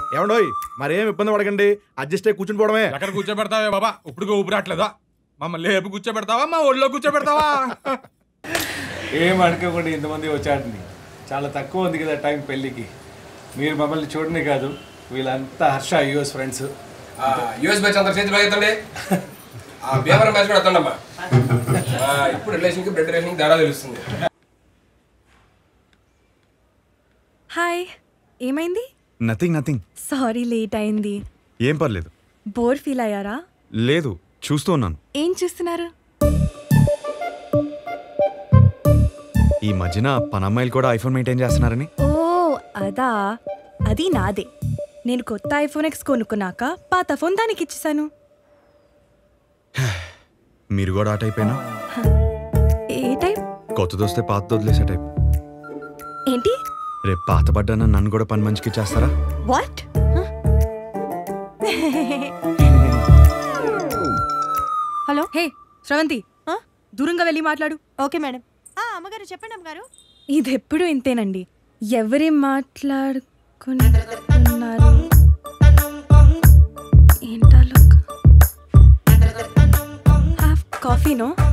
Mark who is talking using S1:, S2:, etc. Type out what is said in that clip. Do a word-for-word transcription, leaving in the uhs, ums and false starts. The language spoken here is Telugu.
S1: ఏమండోయ్ మరేం ఇబ్బంది పడకండి, అడ్జస్ట్ అయ్యి కూర్చుని పోవడమే.
S2: ఎక్కడ కూర్చోబెడతావే బాబా? ఇప్పుడు ఊపిరాట్లేదా? మమ్మల్ని లేపు కూర్చోబెడతావా, మా ఒళ్ళో కూర్చోబెడతావా?
S3: ఏం అడగకుండా ఇంతమంది వచ్చాడండి. చాలా తక్కువ ఉంది కదా టైం పెళ్ళికి. మీరు మమ్మల్ని చూడనే కాదు, వీళ్ళంతా Harsha US friends.
S4: US batch అంతా చేతులు అవుతుండే, బేవరం బ్యాచ్ కూడా వస్తుండమ్మా. ఇప్పుడు రిలేషన్కి బ్లడ్ రిలేషన్కి తేడా తెలుస్తుంది.
S5: హాయ్, ఏమైంది?
S6: Nothing nothing.
S5: సారీ లేట్ అయింది.
S6: ఏం పర్లేదు.
S5: బోర్ ఫీల్ అయ్యారా?
S6: లేదు, చూస్తూ ఉన్నాను.
S5: ఏం చూస్తున్నారు?
S6: ఈ మధ్యన పనమ్మాయిలు కూడా ఐఫోన్ మెయింటైన్ చేస్తున్నారని.
S5: ఓ అదా, అది నాదే. నేను కొత్త ఐఫోన్ ఎక్స్ కొనుక్కున్నాక పాత ఫోన్ దానికి ఇచ్చేసాను.
S6: మీరు కూడా ఆ టైప్ అయినా?
S5: ఏ టైప్?
S6: కొత్తది వస్తే పాత వదిలేసే టైప్.
S5: ఏంటి?
S6: రేపు పాత పడ్డాన నన్ను కూడా పని మంచికి ఇచ్చేస్తారా?
S5: వాట్? హలో, హే శ్రవంతి, దూరంగా వెళ్ళి మాట్లాడు.
S7: Okay madam. అమ్మగారు చెప్పండి అమ్మగారు.
S5: ఇది ఎప్పుడు ఇంతేనండి, ఎవరి మాట్లాడుకుంటున్నారు ఏంటా? Coffee no?